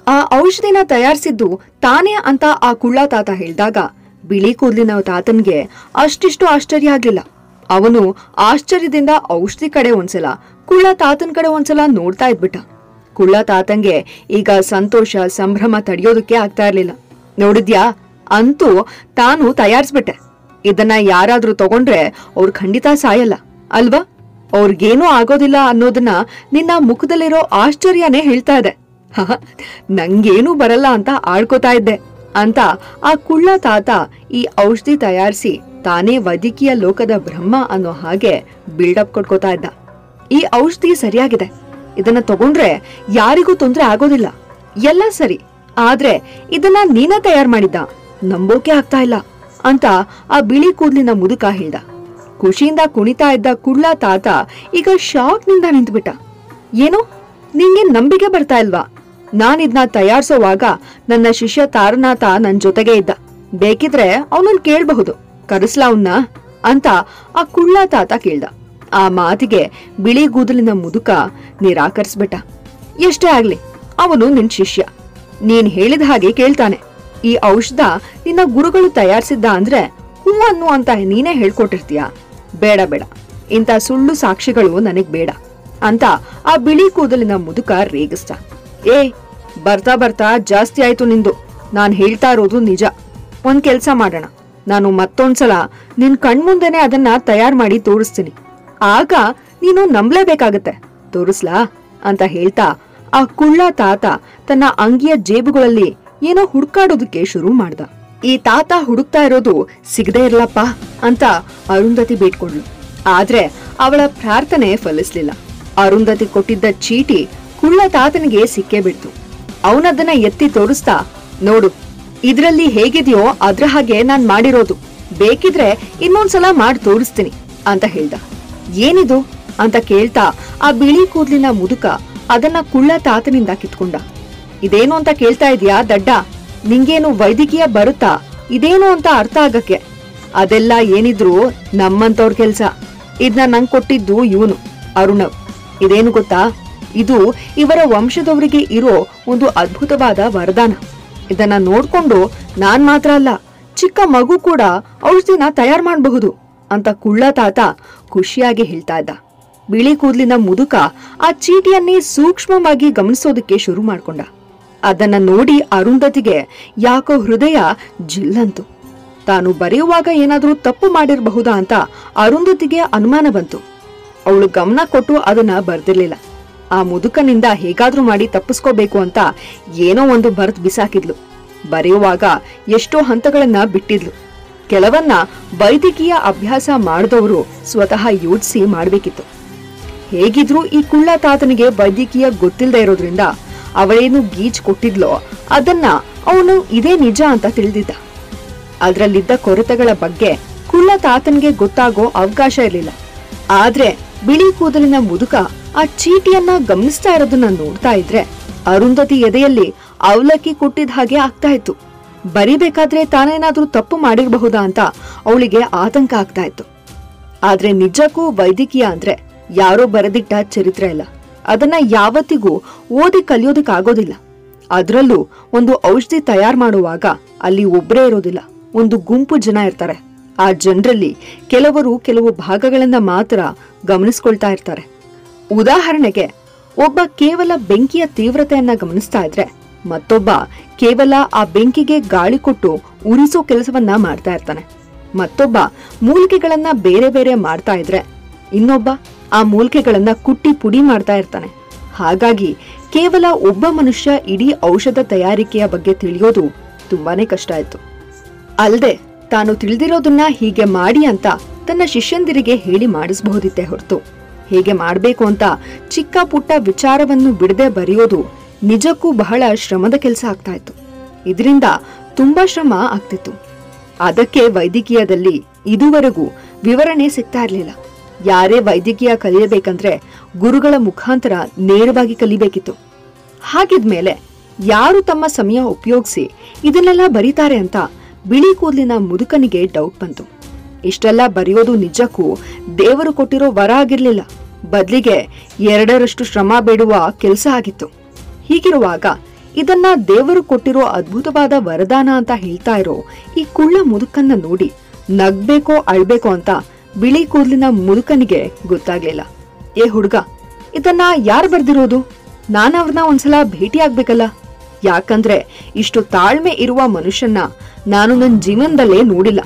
ಆ ಔಷಧಿನ ತಯಾರಿಸಿದ್ದು ತಾನೇ ಅಂತ ಆ ಕುಳ್ಳ ತಾತ ಹೇಳಿದಾಗ ಬಿಳಿ ಕೂದಲಿನ ತಾತನ್ಗೆ ಅಷ್ಟಿಷ್ಟು ಆಶ್ಚರ್ಯ ಆಗ್ಲಿಲ್ಲ. ಅವನು ಆಶ್ಚರ್ಯದಿಂದ ಔಷಧಿ ಕಡೆ ಒಂದ್ಸಲ, ಕುಳ್ಳ ತಾತನ್ ಕಡೆ ಒಂದ್ಸಲ ನೋಡ್ತಾ ಇದ್ಬಿಟ್ಟ. ಕುಳ್ಳ ತಾತಂಗೆ ಈಗ ಸಂತೋಷ ಸಂಭ್ರಮ ತಡೆಯೋದಕ್ಕೆ ಆಗ್ತಾ ಇರ್ಲಿಲ್ಲ. ನೋಡಿದ್ಯಾ, ಅಂತೂ ತಾನು ತಯಾರಿಸ್ಬಿಟ್ಟೆ. ಇದನ್ನ ಯಾರಾದ್ರೂ ತಗೊಂಡ್ರೆ ಅವ್ರು ಖಂಡಿತ ಸಾಯಲ್ಲ ಅಲ್ವಾ? ಅವ್ರಿಗೇನೂ ಆಗೋದಿಲ್ಲ ಅನ್ನೋದನ್ನ ನಿನ್ನ ಮುಖದಲ್ಲಿರೋ ಆಶ್ಚರ್ಯನೇ ಹೇಳ್ತಾ ಇದೆ. ನಂಗೇನೂ ಬರಲ್ಲ ಅಂತ ಆಡ್ಕೋತಾ ಇದ್ದೆ ಅಂತ ಆ ಕುಳ್ಳ ತಾತ ಈ ಔಷಧಿ ತಯಾರಿಸಿ ತಾನೇ ವೈದ್ಯಕೀಯ ಲೋಕದ ಬ್ರಹ್ಮ ಅನ್ನೋ ಹಾಗೆ ಬಿಲ್ಡಪ್ ಕೊಡ್ಕೋತಾ ಇದ್ದ. ಈ ಔಷಧಿ ಸರಿಯಾಗಿದೆ, ಇದನ್ನ ತಗೊಂಡ್ರೆ ಯಾರಿಗೂ ತೊಂದ್ರೆ ಆಗೋದಿಲ್ಲ, ಎಲ್ಲ ಸರಿ. ಆದ್ರೆ ಇದನ್ನ ನೀನ ತಯಾರು ಮಾಡಿದ್ದ, ನಂಬೋಕೆ ಆಗ್ತಾ ಇಲ್ಲ ಅಂತ ಆ ಬಿಳಿ ಕೂದಲಿನ ಮುದುಕ ಹೇಳ್ದ. ಖುಷಿಯಿಂದ ಕುಣಿತಾ ಇದ್ದ ಕುಳ್ಳ ತಾತ ಈಗ ಶಾಕ್ ನಿಂದ ನಿಂತ್ಬಿಟ್ಟ. ಏನೋ ನಿಂಗೆ ನಂಬಿಕೆ ಬರ್ತಾ ಇಲ್ವಾ? ನಾನಿದ್ನ ತಯಾರಿಸೋವಾಗ ನನ್ನ ಶಿಷ್ಯ ತಾರನಾಥ ನನ್ ಜೊತೆಗೆ ಇದ್ದ. ಬೇಕಿದ್ರೆ ಅವನನ್ನ ಕೇಳಬಹುದು, ಕರೆಸ್ಲಾ ಅವನ್ನ ಅಂತ ಆ ಕುಳ್ಳ ತಾತ ಕೇಳ್ದ. ಆ ಮಾತಿಗೆ ಬಿಳಿ ಕೂದಲಿನ ಮುದುಕ ನಿರಾಕರಿಸ್ಬಿಟ್ಟ. ಎಷ್ಟೇ ಆಗ್ಲಿ, ಅವನು ನಿನ್ ಶಿಷ್ಯ, ನೀನ್ ಹೇಳಿದ ಹಾಗೆ ಕೇಳ್ತಾನೆ. ಈ ಔಷಧ ನಿನ್ನ ಗುರುಗಳು ತಯಾರಿಸಿದ್ದ ಅಂದ್ರೆ ಹೂ ಅನ್ನು ಅಂತ ನೀನೇ ಹೇಳ್ಕೊಟ್ಟಿರ್ತೀಯ. ಬೇಡ ಬೇಡ, ಇಂಥ ಸುಳ್ಳು ಸಾಕ್ಷಿಗಳು ನನಗ್ ಬೇಡ ಅಂತ ಆ ಬಿಳಿ ಕೂದಲಿನ ಮುದುಕ ರೇಗಿಸ್ತ. ಬರ್ತಾ ಬರ್ತಾ ಜಾಸ್ತಿ ಆಯ್ತು ನಿಂದು. ನಾನ್ ಹೇಳ್ತಾ ಇರೋದು ನಿಜ. ಒಂದ್ ಕೆಲ್ಸ ಮಾಡೋಣ, ನಾನು ಮತ್ತೊಂದ್ಸಲ ನಿನ್ ಕಣ್ಮುಂದೆನೆ ಅದನ್ನ ತಯಾರು ಮಾಡಿ ತೋರಿಸ್ತೀನಿ. ಆಗ ನೀನು ನಂಬಲೇಬೇಕಾಗತ್ತೆ. ತೋರಿಸ್ಲಾ ಅಂತ ಹೇಳ್ತಾ ಆ ಕುಳ್ಳ ತಾತ ತನ್ನ ಅಂಗಿಯ ಜೇಬುಗಳಲ್ಲಿ ಏನೋ ಹುಡ್ಕಾಡೋದಕ್ಕೆ ಶುರು ಮಾಡ್ದ. ಈ ತಾತ ಹುಡುಕ್ತಾ ಇರೋದು ಸಿಗದೇ ಇರ್ಲಪ್ಪ ಅಂತ ಅರುಂಧತಿ ಬೇಡ್ಕೊಂಡ್ಲು. ಆದ್ರೆ ಅವಳ ಪ್ರಾರ್ಥನೆ ಫಲಿಸ್ಲಿಲ್ಲ. ಅರುಂಧತಿ ಕೊಟ್ಟಿದ್ದ ಚೀಟಿ ಕುಳ್ಳ ತಾತನಿಗೆ ಸಿಕ್ಕೇ ಬಿಡ್ತು. ಅವನದನ್ನ ಎತ್ತಿ ತೋರಿಸ್ತಾ, ನೋಡು, ಇದ್ರಲ್ಲಿ ಹೇಗಿದೆಯೋ ಅದ್ರ ಹಾಗೆ ನಾನ್ ಮಾಡಿರೋದು, ಬೇಕಿದ್ರೆ ಇನ್ನೊಂದ್ಸಲ ಮಾಡಿ ತೋರಿಸ್ತೀನಿ ಅಂತ ಹೇಳ್ದ. ಏನಿದು ಅಂತ ಕೇಳ್ತಾ ಆ ಬಿಳಿ ಕೂದ್ಲಿನ ಮುದುಕ ಅದನ್ನ ಕುಳ್ಳ ತಾತನಿಂದ ಕಿತ್ಕೊಂಡ. ಇದೇನು ಅಂತ ಕೇಳ್ತಾ ಇದೀಯಾ ದಡ್ಡ? ನಿಂಗೇನು ವೈದ್ಯಕೀಯ ಬರುತ್ತಾ? ಇದೇನು ಅಂತ ಅರ್ಥ ಆಗಕ್ಕೆ? ಅದೆಲ್ಲ ಏನಿದ್ರು ನಮ್ಮಂತವ್ರ ಕೆಲ್ಸ. ಇದನ್ನ ನಂಗ್ ಕೊಟ್ಟಿದ್ದು ಇವನು ಅರುಣವ್. ಇದೇನು ಗೊತ್ತಾ? ಇದು ಇವರ ವಂಶದವರಿಗೆ ಇರೋ ಒಂದು ಅದ್ಭುತವಾದ ವರದಾನ. ಇದನ್ನ ನೋಡ್ಕೊಂಡು ನಾನ್ ಮಾತ್ರ ಅಲ್ಲ, ಚಿಕ್ಕ ಮಗು ಕೂಡ ಔಷಧಿನ ತಯಾರು ಮಾಡಬಹುದು ಅಂತ ಕುಳ್ಳ ತಾತ ಖುಷಿಯಾಗಿ ಹೇಳ್ತಾ ಇದ್ದ. ಬಿಳಿ ಕೂದ್ಲಿನ ಮುದುಕ ಆ ಚೀಟಿಯನ್ನೇ ಸೂಕ್ಷ್ಮವಾಗಿ ಗಮನಿಸೋದಕ್ಕೆ ಶುರು ಮಾಡ್ಕೊಂಡ. ಅದನ್ನ ನೋಡಿ ಅರುಂಧತಿಗೆ ಯಾಕೋ ಹೃದಯ ಜಿಲ್ಲಂತು. ತಾನು ಬರೆಯುವಾಗ ಏನಾದ್ರೂ ತಪ್ಪು ಮಾಡಿರಬಹುದಾ ಅಂತ ಅರುಂಧತಿಗೆ ಅನುಮಾನ ಬಂತು. ಅವಳು ಗಮನ ಕೊಟ್ಟು ಅದನ್ನ ಬರ್ದಿರ್ಲಿಲ್ಲ. ಆ ಮುದುಕನಿಂದ ಹೇಗಾದ್ರೂ ಮಾಡಿ ತಪ್ಪಿಸ್ಕೋಬೇಕು ಅಂತ ಏನೋ ಒಂದು ಬರ್ದ್ ಬಿಸಾಕಿದ್ಲು. ಬರೆಯುವಾಗ ಎಷ್ಟೋ ಹಂತಗಳನ್ನ ಬಿಟ್ಟಿದ್ಲು. ಕೆಲವನ್ನ ವೈದ್ಯಕೀಯ ಅಭ್ಯಾಸ ಮಾಡಿದವರು ಸ್ವತಃ ಯೋಚಿಸಿ ಮಾಡ್ಬೇಕಿತ್ತು. ಹೇಗಿದ್ರೂ ಈ ಕುಳ್ಳ ತಾತನಿಗೆ ವೈದ್ಯಕೀಯ ಗೊತ್ತಿಲ್ಲದೆ ಇರೋದ್ರಿಂದ ಅವಳೇನು ಗೀಚ್ ಕೊಟ್ಟಿದ್ಲೋ ಅದನ್ನ ಅವನು ಇದೇ ನಿಜ ಅಂತ ತಿಳಿದಿದ್ದ. ಅದ್ರಲ್ಲಿದ್ದ ಕೊರತೆಗಳ ಬಗ್ಗೆ ಕುಳ್ಳ ತಾತನಿಗೆ ಗೊತ್ತಾಗೋ ಅವಕಾಶ ಇರಲಿಲ್ಲ. ಆದ್ರೆ ಬಿಳಿ ಕೂದಲಿನ ಮುದುಕ ಆ ಚೀಟಿಯನ್ನ ಗಮನಿಸ್ತಾ ಇರೋದನ್ನ ನೋಡ್ತಾ ಇದ್ರೆ ಅರುಂಧತಿ ಎದೆಯಲ್ಲಿ ಅವಲಕ್ಕಿ ಕೊಟ್ಟಿದ ಹಾಗೆ ಆಗ್ತಾ ಇತ್ತು. ಬರಿಬೇಕಾದ್ರೆ ತಾನೇನಾದ್ರೂ ತಪ್ಪು ಮಾಡಿರಬಹುದಾ ಅಂತ ಅವಳಿಗೆ ಆತಂಕ ಆಗ್ತಾ ಇತ್ತು. ಆದ್ರೆ ನಿಜಕ್ಕೂ ವೈದ್ಯಕೀಯ ಅಂದ್ರೆ ಯಾರೋ ಬರೆದಿಟ್ಟ ಚರಿತ್ರೆ ಇಲ್ಲ. ಅದನ್ನ ಯಾವತ್ತಿಗೂ ಓದಿ ಕಲಿಯೋದಕ್ಕಾಗೋದಿಲ್ಲ. ಅದ್ರಲ್ಲೂ ಒಂದು ಔಷಧಿ ತಯಾರು ಮಾಡುವಾಗ ಅಲ್ಲಿ ಒಬ್ಬರೇ ಇರೋದಿಲ್ಲ, ಒಂದು ಗುಂಪು ಜನ ಇರ್ತಾರೆ. ಆ ಜನರಲ್ಲಿ ಕೆಲವರು ಕೆಲವು ಭಾಗಗಳನ್ನ ಮಾತ್ರ ಗಮನಿಸ್ಕೊಳ್ತಾ ಇರ್ತಾರೆ. ಉದಾಹರಣೆಗೆ, ಒಬ್ಬ ಕೇವಲ ಬೆಂಕಿಯ ತೀವ್ರತೆಯನ್ನ ಗಮನಿಸ್ತಾ ಇದ್ರೆ ಮತ್ತೊಬ್ಬ ಕೇವಲ ಆ ಬೆಂಕಿಗೆ ಗಾಳಿ ಕೊಟ್ಟು ಉರಿಸೋ ಕೆಲಸವನ್ನ ಮಾಡ್ತಾ ಇರ್ತಾನೆ. ಮತ್ತೊಬ್ಬ ಮೂಲಿಕೆಗಳನ್ನ ಬೇರೆ ಬೇರೆ ಮಾಡ್ತಾ ಇದ್ರೆ ಇನ್ನೊಬ್ಬ ಆ ಮೂಲಿಕೆಗಳನ್ನ ಕುಟ್ಟಿ ಪುಡಿ ಮಾಡ್ತಾ ಇರ್ತಾನೆ. ಹಾಗಾಗಿ ಕೇವಲ ಒಬ್ಬ ಮನುಷ್ಯ ಇಡೀ ಔಷಧ ತಯಾರಿಕೆಯ ಬಗ್ಗೆ ತಿಳಿಯೋದು ತುಂಬಾನೇ ಕಷ್ಟ ಆಯ್ತು. ಅಲ್ಲದೆ ತಾನು ತಿಳಿದಿರೋದನ್ನ ಹೀಗೆ ಮಾಡಿ ಅಂತ ತನ್ನ ಶಿಷ್ಯಂದಿರಿಗೆ ಹೇಳಿ ಮಾಡಿಸಬಹುದಿತ್ತೆ ಹೊರತು ಹೇಗೆ ಮಾಡ್ಬೇಕು ಅಂತ ಚಿಕ್ಕ ಪುಟ್ಟ ವಿಚಾರವನ್ನು ಬಿಡದೆ ಬರೆಯೋದು ನಿಜಕ್ಕೂ ಬಹಳ ಶ್ರಮದ ಕೆಲಸ ಆಗ್ತಾ ಇತ್ತು. ಇದರಿಂದ ತುಂಬಾ ಶ್ರಮ ಆಗ್ತಿತ್ತು. ಅದಕ್ಕೆ ವೈದ್ಯಕೀಯದಲ್ಲಿ ಇದುವರೆಗೂ ವಿವರಣೆ ಸಿಗ್ತಾ ಇರ್ಲಿಲ್ಲ. ಯಾರೇ ವೈದ್ಯಕೀಯ ಕಲಿಯಬೇಕಂದ್ರೆ ಗುರುಗಳ ಮುಖಾಂತರ ನೇರವಾಗಿ ಕಲಿಬೇಕಿತ್ತು. ಹಾಗಿದ್ಮೇಲೆ ಯಾರು ತಮ್ಮ ಸಮಯ ಉಪಯೋಗಿಸಿ ಇದನ್ನೆಲ್ಲ ಬರೀತಾರೆ ಅಂತ ಬಿಳಿ ಕೂದಲಿನ ಮುದುಕನಿಗೆ ಡೌಟ್ ಬಂತು. ಇಷ್ಟೆಲ್ಲ ಬರೆಯೋದು ನಿಜಕ್ಕೂ ದೇವರು ಕೊಟ್ಟಿರೋ ವರ ಆಗಿರ್ಲಿಲ್ಲ, ಬದ್ಲಿಗೆ 2ರಷ್ಟು ಶ್ರಮ ಬೇಡುವ ಕೆಲಸ ಆಗಿತ್ತು. ಹೀಗಿರುವಾಗ ಇದನ್ನ ದೇವರು ಕೊಟ್ಟಿರೋ ಅದ್ಭುತವಾದ ವರದಾನ ಅಂತ ಹೇಳ್ತಾ ಇರೋ ಈ ಕುಳ್ಳ ಮುದುಕನ್ನ ನೋಡಿ ನಗ್ಬೇಕೋ ಅಳ್ಬೇಕೋ ಅಂತ ಬಿಳಿ ಕೂದಲಿನ ಮುದುಕನಿಗೆ ಗೊತ್ತಾಗ್ಲಿಲ್ಲ. ಏ ಹುಡುಗ, ಇದನ್ನ ಯಾರು ಬರ್ದಿರೋದು? ನಾನವ್ರನ್ನ ಒಂದ್ಸಲ ಭೇಟಿ ಆಗ್ಬೇಕಲ್ಲ, ಯಾಕಂದ್ರೆ ಇಷ್ಟು ತಾಳ್ಮೆ ಇರುವ ಮನುಷ್ಯನ್ನ ನಾನು ನನ್ನ ಜೀವನದಲ್ಲೇ ನೋಡಿಲ್ಲ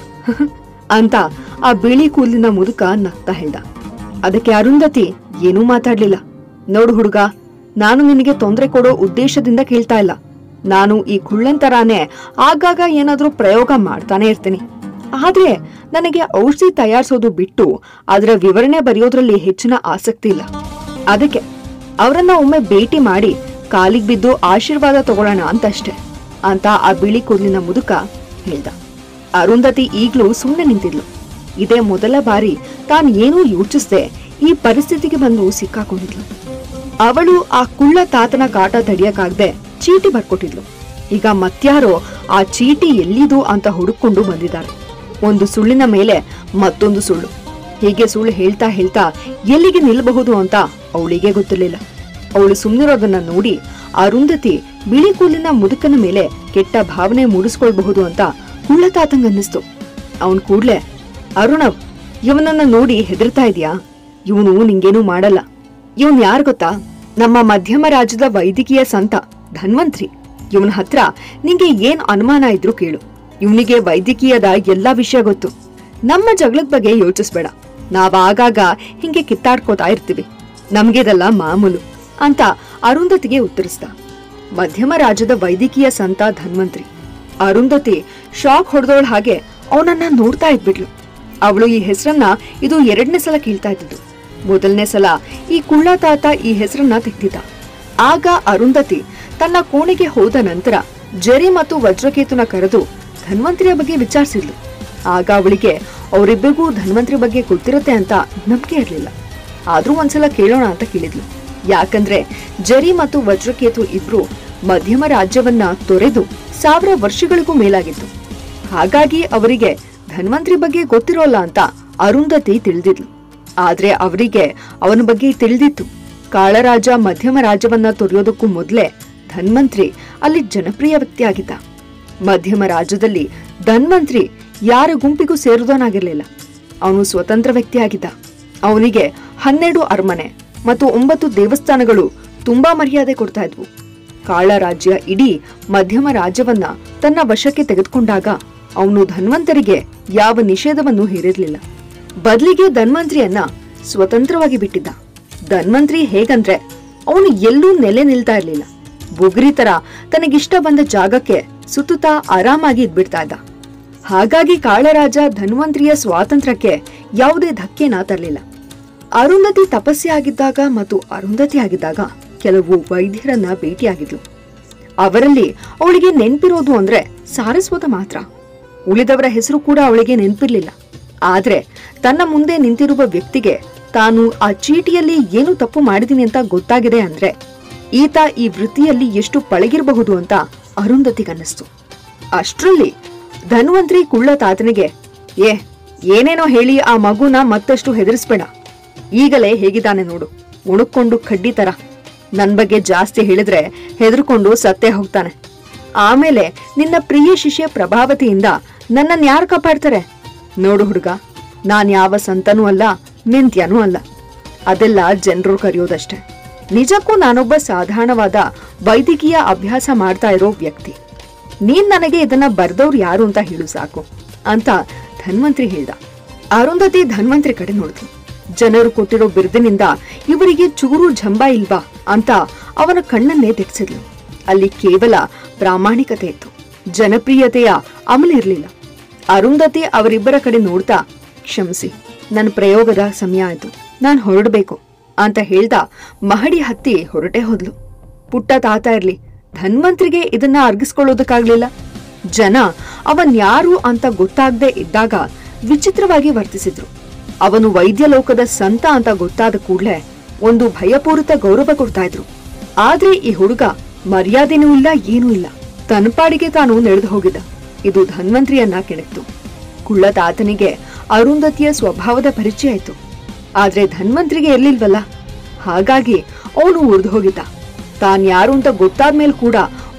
ಅಂತ ಆ ಬಿಳಿ ಕೂದಲಿನ ಮುದುಕ ನಗ್ತಾ ಹೇಳ್ದ. ಅದಕ್ಕೆ ಅರುಂಧತಿ ಏನೂ ಮಾತಾಡ್ಲಿಲ್ಲ. ನೋಡು ಹುಡುಗ, ನಾನು ನಿನಗೆ ತೊಂದರೆ ಕೊಡೋ ಉದ್ದೇಶದಿಂದ ಕೇಳ್ತಾ ಇಲ್ಲ. ನಾನು ಈ ಕುಳ್ಳಂತರಾನೇ ಆಗಾಗ ಏನಾದ್ರೂ ಪ್ರಯೋಗ ಮಾಡ್ತಾನೆ ಇರ್ತೀನಿ. ಆದ್ರೆ ನನಗೆ ಔಷಧಿ ತಯಾರಿಸೋದು ಬಿಟ್ಟು ಅದರ ವಿವರಣೆ ಬರೆಯೋದ್ರಲ್ಲಿ ಹೆಚ್ಚಿನ ಆಸಕ್ತಿ ಇಲ್ಲ. ಅದಕ್ಕೆ ಅವರನ್ನ ಒಮ್ಮೆ ಭೇಟಿ ಮಾಡಿ ಕಾಲಿಗೆ ಬಿದ್ದು ಆಶೀರ್ವಾದ ತಗೊಳ್ಳೋಣ ಅಂತಷ್ಟೆ ಅಂತ ಆ ಬಿಳಿ ಕೂದಲಿನ ಮುದುಕ ಹೇಳ್ದ. ಅರುಂಧತಿ ಈಗ್ಲೂ ಸುಮ್ಮನೆ ನಿಂತಿದ್ಲು. ಇದೇ ಮೊದಲ ಬಾರಿ ತಾನು ಏನೂ ಯೋಚಿಸದೆ ಈ ಪರಿಸ್ಥಿತಿಗೆ ಬಂದು ಸಿಕ್ಕಾಕೊಂಡಿದ್ಲು. ಅವಳು ಆ ಕುಳ್ಳ ತಾತನ ಕಾಟ ತಡಿಯಕ್ಕಾಗದೆ ಚೀಟಿ ಬರ್ಕೊಟ್ಟಿದ್ಲು. ಈಗ ಮತ್ಯಾರೋ ಆ ಚೀಟಿ ಎಲ್ಲಿದು ಅಂತ ಹುಡುಕೊಂಡು ಬಂದಿದ್ದಾರೆ. ಒಂದು ಸುಳ್ಳಿನ ಮೇಲೆ ಮತ್ತೊಂದು ಸುಳ್ಳು, ಹೀಗೆ ಸುಳ್ಳು ಹೇಳ್ತಾ ಹೇಳ್ತಾ ಎಲ್ಲಿಗೆ ನಿಲ್ಲಬಹುದು ಅಂತ ಅವಳಿಗೆ ಗೊತ್ತಿರ್ಲಿಲ್ಲ. ಅವಳು ಸುಮ್ಮನಿರೋದನ್ನ ನೋಡಿ ಅರುಂಧತಿ ಬಿಳಿ ಕೂಲಿನ ಮುದುಕನ ಮೇಲೆ ಕೆಟ್ಟ ಭಾವನೆ ಮೂಡಿಸ್ಕೊಳ್ಬಹುದು ಅಂತ ಕುಳ್ಳ ತಾತಂಗನ್ನಿಸ್ತು. ಅವನ್ ಕೂಡ್ಲೆ, ಅರುಣವ್, ಇವನನ್ನ ನೋಡಿ ಹೆದರ್ತಾ ಇದೀಯಾ? ಇವನು ನಿಂಗೇನು ಮಾಡಲ್ಲ. ಇವನ್ ಯಾರ್ ಗೊತ್ತಾ? ನಮ್ಮ ಮಧ್ಯಮ ರಾಜ್ಯದ ವೈದ್ಯಕೀಯ ಸಂತ ಧನ್ವಂತ್ರಿ. ಇವನ ಹತ್ರ ನಿಂಗೆ ಏನ್ ಅನುಮಾನ ಇದ್ರು ಕೇಳು. ಇವನಿಗೆ ವೈದ್ಯಕೀಯದ ಎಲ್ಲಾ ವಿಷಯ ಗೊತ್ತು. ನಮ್ಮ ಜಗಳದ ಬಗ್ಗೆ ಯೋಚಿಸ್ಬೇಡ. ನಾವ್ ಆಗಾಗ ಹಿಂಗೆ ಕಿತ್ತಾಡ್ಕೋತಾ ಇರ್ತೀವಿ, ನಮ್ಗೆದೆಲ್ಲ ಮಾಮೂಲು ಅಂತ ಅರುಂಧತಿಗೆ ಉತ್ತರಿಸ್ದ. ಮಧ್ಯಮ ರಾಜ್ಯದ ವೈದ್ಯಕೀಯ ಸಂತ ಧನ್ವಂತ್ರಿ. ಅರುಂಧತಿ ಶಾಕ್ ಹೊಡೆದವಳ ಹಾಗೆ ಅವನನ್ನ ನೋಡ್ತಾ ಇದ್ಬಿಟ್ಲು. ಅವಳು ಈ ಹೆಸರನ್ನ ಇದು 2ನೇ ಸಲ ಕೇಳ್ತಾ ಇದ್ದಿದ್ದು. ಮೊದಲನೇ ಸಲ ಈ ಕುಳ್ಳ ತಾತ ಈ ಹೆಸರನ್ನ ತೆಗ್ದಿದ್ದ. ಆಗ ಅರುಂಧತಿ ತನ್ನ ಕೋಣೆಗೆ ಹೋದ ನಂತರ ಜೆರಿ ಮತ್ತು ವಜ್ರಕೇತುನ ಕರೆದು ಧನ್ವಂತ್ರಿಯ ಬಗ್ಗೆ ವಿಚಾರಿಸಿದ್ಲು. ಆಗ ಅವಳಿಗೆ ಅವರಿಬ್ಬರಿಗೂ ಧನ್ವಂತ್ರಿ ಬಗ್ಗೆ ಗೊತ್ತಿರುತ್ತೆ ಅಂತ ನಂಬಿಕೆ ಇರಲಿಲ್ಲ. ಆದ್ರೂ ಒಂದ್ಸಲ ಕೇಳೋಣ ಅಂತ ಕೇಳಿದ್ಲು. ಯಾಕಂದ್ರೆ ಜೆರಿ ಮತ್ತು ವಜ್ರಕೇತು ಇಬ್ರು ಮಧ್ಯಮ ರಾಜ್ಯವನ್ನ ತೊರೆದು 1000 ವರ್ಷಗಳಿಗೂ ಮೇಲಾಗಿತ್ತು. ಹಾಗಾಗಿ ಅವರಿಗೆ ಧನ್ವಂತ್ರಿ ಬಗ್ಗೆ ಗೊತ್ತಿರೋಲ್ಲ ಅಂತ ಅರುಂಧತಿ ತಿಳಿದಿದ್ಲು. ಆದ್ರೆ ಅವರಿಗೆ ಅವನ ಬಗ್ಗೆ ತಿಳಿದಿತ್ತು. ಕಾಳರಾಜ ಮಧ್ಯಮ ರಾಜ್ಯವನ್ನ ತೊರೆಯೋದಕ್ಕೂ ಮೊದಲೇ ಧನ್ವಂತ್ರಿ ಅಲ್ಲಿ ಜನಪ್ರಿಯ ವ್ಯಕ್ತಿಯಾಗಿದ್ದ. ಮಧ್ಯಮ ರಾಜ್ಯದಲ್ಲಿ ಧನ್ವಂತ್ರಿ ಯಾರ ಗುಂಪಿಗೂ ಸೇರಿದವನಾಗಿರ್ಲಿಲ್ಲ. ಅವನು ಸ್ವತಂತ್ರ ವ್ಯಕ್ತಿಯಾಗಿದ್ದ. ಅವನಿಗೆ 12 ಅರಮನೆ ಮತ್ತು 9 ದೇವಸ್ಥಾನಗಳು ತುಂಬಾ ಮರ್ಯಾದೆ ಕೊಡ್ತಾ ಇದ್ವು. ಕಾಳರಾಜ್ಯ ಇಡೀ ಮಧ್ಯಮ ರಾಜ್ಯವನ್ನ ತನ್ನ ವಶಕ್ಕೆ ತೆಗೆದುಕೊಂಡಾಗ ಅವನು ಧನ್ವಂತರಿಗೆ ಯಾವ ನಿಷೇಧವನ್ನು ಹೇರಿರ್ಲಿಲ್ಲ. ಬದಲಿಗೆ ಧನ್ವಂತ್ರಿಯನ್ನ ಸ್ವತಂತ್ರವಾಗಿ ಬಿಟ್ಟಿದ್ದ. ಧನ್ವಂತ್ರಿ ಹೇಗಂದ್ರೆ ಅವನು ಎಲ್ಲೂ ನೆಲೆ ನಿಲ್ತಾ ಇರ್ಲಿಲ್ಲ. ಬುಗುರಿ ತರ ತನಗಿಷ್ಟ ಬಂದ ಜಾಗಕ್ಕೆ ಸುತ್ತುತ್ತಾ ಆರಾಮಾಗಿ ಇದ್ಬಿಡ್ತಾ ಇದ್ದ. ಹಾಗಾಗಿ ಕಾಳರಾಜ ಧನ್ವಂತ್ರಿಯ ಸ್ವಾತಂತ್ರ್ಯಕ್ಕೆ ಯಾವುದೇ ಧಕ್ಕೆನ ತರಲಿಲ್ಲ. ಅರುಂಧತಿ ತಪಸ್ಸಿ ಆಗಿದ್ದಾಗ ಮತ್ತು ಅರುಂಧತಿ ಆಗಿದ್ದಾಗ ಕೆಲವು ವೈದ್ಯರನ್ನ ಭೇಟಿಯಾಗಿದ್ಲು. ಅವರಲ್ಲಿ ಅವಳಿಗೆ ನೆನ್ಪಿರೋದು ಅಂದ್ರೆ ಸಾರಸ್ವತ ಮಾತ್ರ. ಉಳಿದವರ ಹೆಸರು ಕೂಡ ಅವಳಿಗೆ ನೆನ್ಪಿರ್ಲಿಲ್ಲ. ಆದ್ರೆ ತನ್ನ ಮುಂದೆ ನಿಂತಿರುವ ವ್ಯಕ್ತಿಗೆ ತಾನು ಆ ಚೀಟಿಯಲ್ಲಿ ಏನು ತಪ್ಪು ಮಾಡಿದೀನಿ ಅಂತ ಗೊತ್ತಾಗಿದೆ ಅಂದ್ರೆ ಈತ ಈ ವೃತ್ತಿಯಲ್ಲಿ ಎಷ್ಟು ಪಳಗಿರಬಹುದು ಅಂತ ಅರುಂಧತಿಗನ್ನಿಸ್ತು. ಅಷ್ಟ್ರಲ್ಲಿ ಧನ್ವಂತ್ರಿ ಕುಳ್ಳ ತಾತನಿಗೆ, ಏನೇನೋ ಹೇಳಿ ಆ ಮಗುನ ಮತ್ತಷ್ಟು ಹೆದರಿಸ್ಬೇಡ. ಈಗಲೇ ಹೇಗಿದ್ದಾನೆ ನೋಡು, ಉಣುಕೊಂಡು ಕಡ್ಡಿ ತರ. ನನ್ ಬಗ್ಗೆ ಜಾಸ್ತಿ ಹೇಳಿದ್ರೆ ಹೆದರ್ಕೊಂಡು ಸತ್ತೇ ಹೋಗ್ತಾನೆ. ಆಮೇಲೆ ನಿನ್ನ ಪ್ರಿಯ ಶಿಷ್ಯ ಪ್ರಭಾವತಿಯಿಂದ ನನ್ನನ್ನು ಯಾರು ಕಾಪಾಡ್ತಾರೆ? ನೋಡು ಹುಡುಗ, ನಾನ್ ಯಾವ ಸಂತನೂ ಅಲ್ಲ, ಮಿಂತ್ಯನೂ ಅಲ್ಲ. ಅದೆಲ್ಲ ಜನರು ಕರೆಯೋದಷ್ಟೆ. ನಿಜಕ್ಕೂ ನಾನೊಬ್ಬ ಸಾಧಾರಣವಾದ ವೈದ್ಯಕೀಯ ಅಭ್ಯಾಸ ಮಾಡ್ತಾ ಇರೋ ವ್ಯಕ್ತಿ. ನೀನ್ ನನಗೆ ಇದನ್ನ ಬರ್ದವ್ರು ಯಾರು ಅಂತ ಹೇಳು ಸಾಕು ಅಂತ ಧನ್ವಂತ್ರಿ ಹೇಳ್ದ. ಅರುಂಧತಿ ಧನ್ವಂತ್ರಿ ಕಡೆ ನೋಡಿದ್ಲು. ಜನರು ಕೊಟ್ಟಿರೋ ಬಿರುದಿನಿಂದ ಇವರಿಗೆ ಚೂರು ಜಂಬ ಇಲ್ವಾ ಅಂತ ಅವನ ಕಣ್ಣನ್ನೇ ದಿಟ್ಟಿಸಿದ್ಲು. ಅಲ್ಲಿ ಕೇವಲ ಪ್ರಾಮಾಣಿಕತೆ ಇತ್ತು, ಜನಪ್ರಿಯತೆಯ ಅಮಲಿರ್ಲಿಲ್ಲ. ಅರುಂಧತಿ ಅವರಿಬ್ಬರ ಕಡೆ ನೋಡ್ತಾ, ಕ್ಷಮಿಸಿ, ನನ್ನ ಪ್ರಯೋಗದ ಸಮಯ ಆಯ್ತು, ನಾನ್ ಹೊರಡ್ಬೇಕು ಅಂತ ಹೇಳ್ದ ಮಹಡಿ ಹತ್ತಿ ಹೊರಟೆ ಹೋದ್ಲು. ಪುಟ್ಟ ತಾತ ಇರ್ಲಿ, ಧನ್ವಂತ್ರಿಗೆ ಇದನ್ನ ಅರ್ಗಿಸ್ಕೊಳ್ಳೋದಕ್ಕಾಗ್ಲಿಲ್ಲ. ಜನ ಅವನ್ ಯಾರು ಅಂತ ಗೊತ್ತಾಗದೆ ಇದ್ದಾಗ ವಿಚಿತ್ರವಾಗಿ ವರ್ತಿಸಿದ್ರು. ಅವನು ವೈದ್ಯ ಲೋಕದ ಸಂತ ಅಂತ ಗೊತ್ತಾದ ಕೂಡ್ಲೆ ಒಂದು ಭಯಪೂರಿತ ಗೌರವ ಕೊಡ್ತಾ ಇದ್ರು. ಆದ್ರೆ ಈ ಹುಡುಗ ಮರ್ಯಾದೆನೂ ಇಲ್ಲ, ಏನೂ ಇಲ್ಲ, ತನ್ಪಾಡಿಗೆ ತಾನು ನಡೆದು ಹೋಗಿದ್ದ. ಇದು ಧನ್ವಂತ್ರಿಯನ್ನ ಕೆಣಕ್ತು. ಕುಳ್ಳ ತಾತನಿಗೆ ಅರುಂಧತಿಯ ಸ್ವಭಾವದ ಪರಿಚಯ ಆಯ್ತು. ಆದ್ರೆ ಧನ್ವಂತ್ರಿಗೆ ಇರ್ಲಿಲ್ವಲ್ಲ. ಹಾಗಾಗಿ ಅವನು ಉರಿದು ಹೋಗಿದ್ದ. ತಾನ್ ಯಾರು ಅಂತ ಗೊತ್ತಾದ್ಮೇಲೆ ಕೂಡ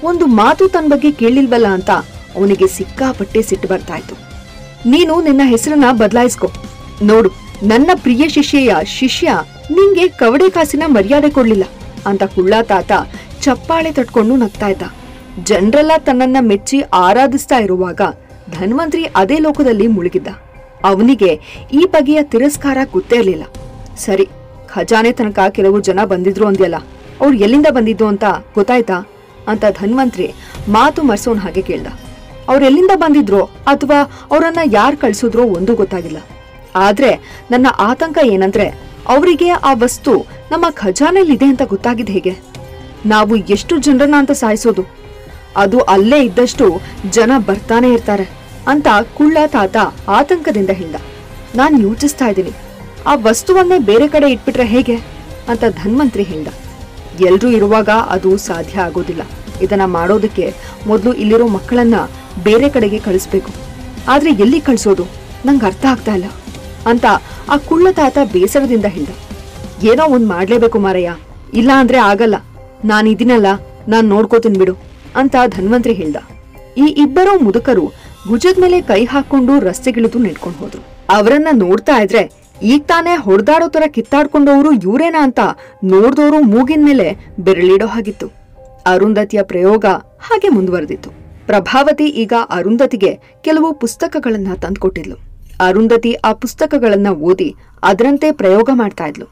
ಒಂದು ಮಾತು ತನ್ನ ಬಗ್ಗೆ ಕೇಳಿಲ್ವಲ್ಲ ಅಂತ ಅವನಿಗೆ ಸಿಕ್ಕಾಪಟ್ಟೆ ಸಿಟ್ಟು ಬರ್ತಾ ಇತ್ತು. ನೀನು ನಿನ್ನ ಹೆಸರನ್ನ ಬದಲಾಯಿಸ್ಕೊ. ನೋಡು, ನನ್ನ ಪ್ರಿಯ ಶಿಷ್ಯೆಯ ಶಿಷ್ಯ ನಿಂಗೆ ಕವಡೆ ಕಾಸಿನ ಮರ್ಯಾದೆ ಕೊಡ್ಲಿಲ್ಲ ಅಂತ ಕುಳ್ಳ ತಾತ ಚಪ್ಪಾಳೆ ತಟ್ಕೊಂಡು ನಗ್ತಾ ಇದ್ದ. ಜನರೆಲ್ಲ ತನ್ನನ್ನ ಮೆಚ್ಚಿ ಆರಾಧಿಸ್ತಾ ಇರುವಾಗ ಧನ್ವಂತ್ರಿ ಅದೇ ಲೋಕದಲ್ಲಿ ಮುಳುಗಿದ್ದ. ಅವನಿಗೆ ಈ ಬಗೆಯ ತಿರಸ್ಕಾರ ಗೊತ್ತೇ ಇರಲಿಲ್ಲ. ಸರಿ, ಖಜಾನೆ ತನಕ ಕೆಲವು ಜನ ಬಂದಿದ್ರು ಅಂದ್ಯಲ್ಲ, ಅವ್ರು ಎಲ್ಲಿಂದ ಬಂದಿದ್ದು ಅಂತ ಗೊತ್ತಾಯ್ತಾ ಅಂತ ಧನ್ವಂತ್ರಿ ಮಾತು ಮರ್ಸೋನ್ ಹಾಗೆ ಕೇಳ್ದ. ಅವ್ರೆಲ್ಲಿಂದ ಬಂದಿದ್ರೋ ಅಥವಾ ಅವರನ್ನ ಯಾರು ಕಳ್ಸಿದ್ರೋ ಒಂದು ಗೊತ್ತಾಗಿಲ್ಲ. ಆದ್ರೆ ನನ್ನ ಆತಂಕ ಏನಂದ್ರೆ ಅವರಿಗೆ ಆ ವಸ್ತು ನಮ್ಮ ಖಜಾನೆಯಲ್ಲಿದೆ ಅಂತ ಗೊತ್ತಾಗಿದ್ ಹೇಗೆ? ನಾವು ಎಷ್ಟು ಜನರನ್ನ ಅಂತ ಸಾಯಿಸೋದು? ಅದು ಅಲ್ಲೇ ಇದ್ದಷ್ಟು ಜನ ಬರ್ತಾನೆ ಇರ್ತಾರೆ ಅಂತ ಕುಳ್ಳ ತಾತ ಆತಂಕದಿಂದ ಹೇಳ್ದ. ನಾನ್ ಯೋಚಿಸ್ತಾ ಇದ್ದೀನಿ, ಆ ವಸ್ತುವನ್ನೇ ಬೇರೆ ಕಡೆ ಇಟ್ಬಿಟ್ರೆ ಹೇಗೆ ಅಂತ ಧನ್ವಂತ್ರಿ ಹೇಳ್ದ. ಎಲ್ರೂ ಇರುವಾಗ ಅದು ಸಾಧ್ಯ ಆಗೋದಿಲ್ಲ. ಇದನ್ನ ಮಾಡೋದಕ್ಕೆ ಮೊದಲು ಇಲ್ಲಿರೋ ಮಕ್ಕಳನ್ನ ಬೇರೆ ಕಡೆಗೆ ಕಳಿಸ್ಬೇಕು. ಆದ್ರೆ ಎಲ್ಲಿ ಕಳ್ಸೋದು ನಂಗೆ ಅರ್ಥ ಆಗ್ತಾ ಇಲ್ಲ ಅಂತ ಆ ಕುಳ್ಳ ತಾತ ಬೇಸರದಿಂದ ಹೇಳ್ದ. ಏನೋ ಒಂದ್ ಮಾಡ್ಲೇಬೇಕು ಮಾರಯ್ಯ, ಇಲ್ಲ ಅಂದ್ರೆ ಆಗಲ್ಲ. ನಾನಿದ್ದೀನಲ್ಲ, ನಾನ್ ನೋಡ್ಕೋತೀನಿ ಬಿಡು ಅಂತ ಧನ್ವಂತ್ರಿ ಹೇಳ್ದ. ಈ ಇಬ್ಬರೂ ಮುದುಕರು ಭುಜದ ಮೇಲೆ ಕೈ ಹಾಕೊಂಡು ರಸ್ತೆಗಿಳಿದು ನಡ್ಕೊಂಡು ಹೋದ್ರು. ಅವರನ್ನ ನೋಡ್ತಾ ಇದ್ರೆ ಈಗ ತಾನೇ ಹೊಡೆದಾಡೋ ತರ ಕಿತ್ತಾಡ್ಕೊಂಡವರು ಇವ್ರೇನಾ ಅಂತ ನೋಡ್ದವರು ಮೂಗಿನ ಮೇಲೆ ಬೆರಳಿಡೋ ಹಾಗಿತ್ತು. ಅರುಂಧತಿಯ ಪ್ರಯೋಗ ಹಾಗೆ ಮುಂದುವರೆದಿತ್ತು. ಪ್ರಭಾವತಿ ಈಗ ಅರುಂಧತಿಗೆ ಕೆಲವು ಪುಸ್ತಕಗಳನ್ನ ತಂದ್ಕೊಟ್ಟಿದ್ಲು. ಅರುಂಧತಿ ಆ ಪುಸ್ತಕಗಳನ್ನ ಓದಿ ಅದರಂತೆ ಪ್ರಯೋಗ ಮಾಡ್ತಾ ಇದ್ಲು.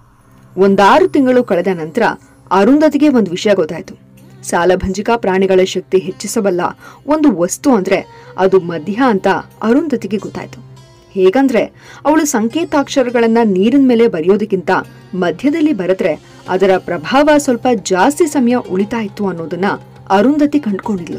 6 ತಿಂಗಳು ಕಳೆದ ನಂತರ ಅರುಂಧತಿಗೆ ಒಂದು ವಿಷಯ ಗೊತ್ತಾಯ್ತು. ಸಾಲಭಂಜಿಕಾ ಪ್ರಾಣಿಗಳ ಶಕ್ತಿ ಹೆಚ್ಚಿಸಬಲ್ಲ ಒಂದು ವಸ್ತು ಅಂದ್ರೆ ಅದು ಮದ್ಯ ಅಂತ ಅರುಂಧತಿಗೆ ಗೊತ್ತಾಯ್ತು. ಹೇಗಂದ್ರೆ ಅವಳು ಸಂಕೇತಾಕ್ಷರಗಳನ್ನ ನೀರಿನ ಮೇಲೆ ಬರೆಯೋದಕ್ಕಿಂತ ಮಧ್ಯದಲ್ಲಿ ಬರೆದ್ರೆ ಅದರ ಪ್ರಭಾವ ಸ್ವಲ್ಪ ಜಾಸ್ತಿ ಸಮಯ ಉಳಿತಾ ಇತ್ತು ಅನ್ನೋದನ್ನ ಅರುಂಧತಿ ಕಂಡ್ಕೊಂಡಿದ್ಲು.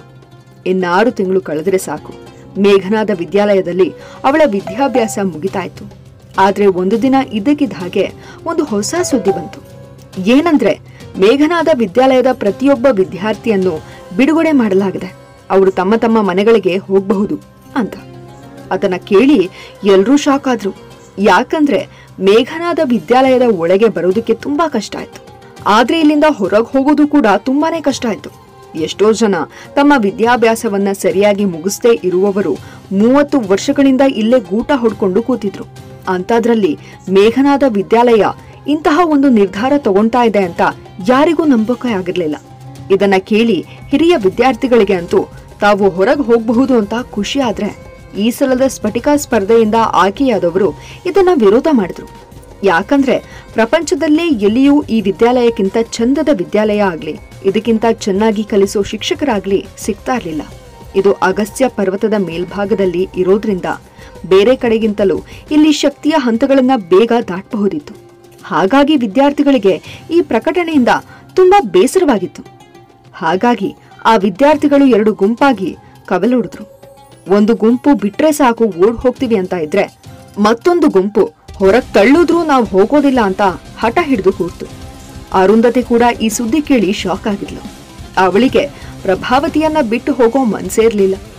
6 ತಿಂಗಳು ಕಳೆದ್ರೆ ಸಾಕು, ಮೇಘನಾದ ವಿದ್ಯಾಲಯದಲ್ಲಿ ಅವಳ ವಿದ್ಯಾಭ್ಯಾಸ ಮುಗಿತಾ ಇತ್ತು. ಆದ್ರೆ ಒಂದು ದಿನ ಇದ್ದಕ್ಕಿದ್ದ ಹಾಗೆ ಒಂದು ಹೊಸ ಸುದ್ದಿ ಬಂತು. ಏನಂದ್ರೆ ಮೇಘನಾದ ವಿದ್ಯಾಲಯದ ಪ್ರತಿಯೊಬ್ಬ ವಿದ್ಯಾರ್ಥಿಯನ್ನು ಬಿಡುಗಡೆ ಮಾಡಲಾಗಿದೆ. ಅವರು ತಮ್ಮ ತಮ್ಮ ಮನೆಗಳಿಗೆ ಹೋಗಬಹುದು ಅಂತ. ಅದನ್ನ ಕೇಳಿ ಎಲ್ರೂ ಶಾಕ್ ಆದ್ರು. ಯಾಕಂದ್ರೆ ಮೇಘನಾದ ವಿದ್ಯಾಲಯದ ಒಳಗೆ ಬರೋದಕ್ಕೆ ತುಂಬಾ ಕಷ್ಟ ಆಯ್ತು. ಆದ್ರೆ ಇಲ್ಲಿಂದ ಹೊರಗೆ ಹೋಗೋದು ಕೂಡ ತುಂಬಾನೇ ಕಷ್ಟ ಆಯ್ತು. ಎಷ್ಟೋ ಜನ ತಮ್ಮ ವಿದ್ಯಾಭ್ಯಾಸವನ್ನ ಸರಿಯಾಗಿ ಮುಗಿಸದೇ ಇರುವವರು 30 ವರ್ಷಗಳಿಂದ ಇಲ್ಲೇ ಗೂಟ ಹೊಡ್ಕೊಂಡು ಕೂತಿದ್ರು. ಅಂತದ್ರಲ್ಲಿ ಮೇಘನಾದ ವಿದ್ಯಾಲಯ ಇಂತಹ ಒಂದು ನಿರ್ಧಾರ ತಗೊಂತಾ ಇದೆ ಅಂತ ಯಾರಿಗೂ ನಂಬಿಕೆ ಆಗಿರ್ಲಿಲ್ಲ. ಇದನ್ನ ಕೇಳಿ ಹಿರಿಯ ವಿದ್ಯಾರ್ಥಿಗಳಿಗೆ ಅಂತೂ ತಾವು ಹೊರಗೆ ಹೋಗಬಹುದು ಅಂತ ಖುಷಿ. ಆದ್ರೆ ಈ ಸಲದ ಸ್ಫಟಿಕ ಸ್ಪರ್ಧೆಯಿಂದ ಆಯ್ಕೆಯಾದವರು ಇದನ್ನ ವಿರೋಧ ಮಾಡಿದ್ರು. ಯಾಕಂದ್ರೆ ಪ್ರಪಂಚದಲ್ಲೇ ಎಲ್ಲಿಯೂ ಈ ವಿದ್ಯಾಲಯಕ್ಕಿಂತ ಚಂದದ ವಿದ್ಯಾಲಯ ಆಗ್ಲಿ, ಇದಕ್ಕಿಂತ ಚೆನ್ನಾಗಿ ಕಲಿಸೋ ಶಿಕ್ಷಕರಾಗ್ಲಿ ಸಿಗ್ತಾ ಇರ್ಲಿಲ್ಲ. ಇದು ಅಗಸ್ತ್ಯ ಪರ್ವತದ ಮೇಲ್ಭಾಗದಲ್ಲಿ ಇರೋದ್ರಿಂದ ಬೇರೆ ಕಡೆಗಿಂತಲೂ ಇಲ್ಲಿ ಶಕ್ತಿಯ ಹಂತಗಳನ್ನ ಬೇಗ ದಾಟಬಹುದಿತ್ತು. ಹಾಗಾಗಿ ವಿದ್ಯಾರ್ಥಿಗಳಿಗೆ ಈ ಪ್ರಕಟಣೆಯಿಂದ ತುಂಬಾ ಬೇಸರವಾಗಿತ್ತು. ಹಾಗಾಗಿ ಆ ವಿದ್ಯಾರ್ಥಿಗಳು 2 ಗುಂಪಾಗಿ ಕವಲೊಡೆದ್ರು. ಒಂದು ಗುಂಪು ಬಿಟ್ರೆ ಸಾಕು ಓಡ್ ಹೋಗ್ತೀವಿ ಅಂತ ಇದ್ರೆ, ಮತ್ತೊಂದು ಗುಂಪು ಹೊರಗ್ ತಳ್ಳುದ್ರೂ ನಾವು ಹೋಗೋದಿಲ್ಲ ಅಂತ ಹಠ ಹಿಡಿದು ಕೂರ್ತು. ಅರುಂಧತಿ ಕೂಡ ಈ ಸುದ್ದಿ ಕೇಳಿ ಶಾಕ್ ಆಗಿದ್ಲು. ಅವಳಿಗೆ ಪ್ರಭಾವತಿಯನ್ನ ಬಿಟ್ಟು ಹೋಗೋ ಮನ್ಸೇ ಇರ್ಲಿಲ್ಲ.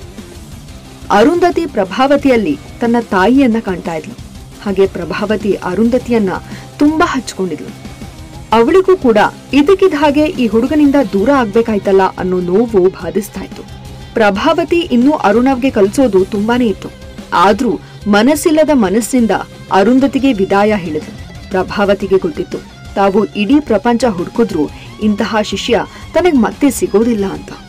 ಅರುಂಧತಿ ಪ್ರಭಾವತಿಯಲ್ಲಿ ತನ್ನ ತಾಯಿಯನ್ನ ಕಾಣ್ತಾ ಇದ್ಲು. ಹಾಗೆ ಪ್ರಭಾವತಿ ಅರುಂಧತಿಯನ್ನ ತುಂಬಾ ಹಚ್ಕೊಂಡಿದ್ಲು. ಅವಳಿಗೂ ಕೂಡ ಇದಕ್ಕಿದ್ದ ಹಾಗೆ ಈ ಹುಡುಗನಿಂದ ದೂರ ಆಗ್ಬೇಕಾಯ್ತಲ್ಲ ಅನ್ನೋ ನೋವು ಬಾಧಿಸ್ತಾ ಇತ್ತು. ಪ್ರಭಾವತಿ ಇನ್ನೂ ಅರುಣವ್ಗೆ ಕಲ್ಸೋದು ತುಂಬಾನೇ ಇತ್ತು. ಆದ್ರೂ ಮನಸ್ಸಿಲ್ಲದ ಮನಸ್ಸಿಂದ ಅರುಂಧತಿಗೆ ವಿದಾಯ ಹೇಳಿದ್ರು. ಪ್ರಭಾವತಿಗೆ ಗೊತ್ತಿತ್ತು, ತಾವು ಇಡೀ ಪ್ರಪಂಚ ಹುಡುಕಿದ್ರೂ ಇಂತಹ ಶಿಷ್ಯ ತನಗ್ ಮತ್ತೆ ಸಿಗೋದಿಲ್ಲ ಅಂತ.